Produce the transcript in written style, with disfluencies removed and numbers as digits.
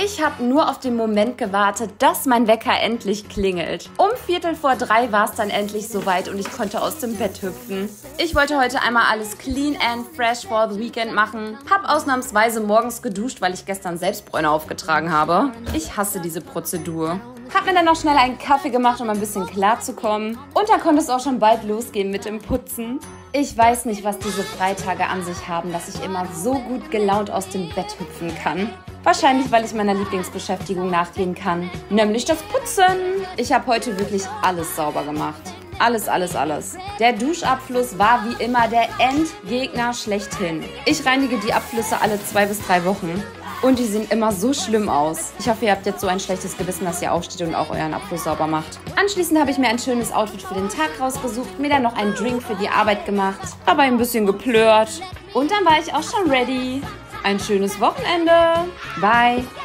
Ich habe nur auf den Moment gewartet, dass mein Wecker endlich klingelt. Um 2:45 war es dann endlich soweit und ich konnte aus dem Bett hüpfen. Ich wollte heute einmal alles clean and fresh for the weekend machen. Hab ausnahmsweise morgens geduscht, weil ich gestern Selbstbräune aufgetragen habe. Ich hasse diese Prozedur. Hab mir dann noch schnell einen Kaffee gemacht, um ein bisschen klarzukommen. Und dann konnte es auch schon bald losgehen mit dem Putzen. Ich weiß nicht, was diese Freitage an sich haben, dass ich immer so gut gelaunt aus dem Bett hüpfen kann. Wahrscheinlich, weil ich meiner Lieblingsbeschäftigung nachgehen kann, nämlich das Putzen. Ich habe heute wirklich alles sauber gemacht. Alles, alles, alles. Der Duschabfluss war wie immer der Endgegner schlechthin. Ich reinige die Abflüsse alle 2 bis 3 Wochen. Und die sehen immer so schlimm aus. Ich hoffe, ihr habt jetzt so ein schlechtes Gewissen, dass ihr aufsteht und auch euren Abfluss sauber macht. Anschließend habe ich mir ein schönes Outfit für den Tag rausgesucht, mir dann noch einen Drink für die Arbeit gemacht, dabei ein bisschen geplört. Und dann war ich auch schon ready. Ein schönes Wochenende. Bye.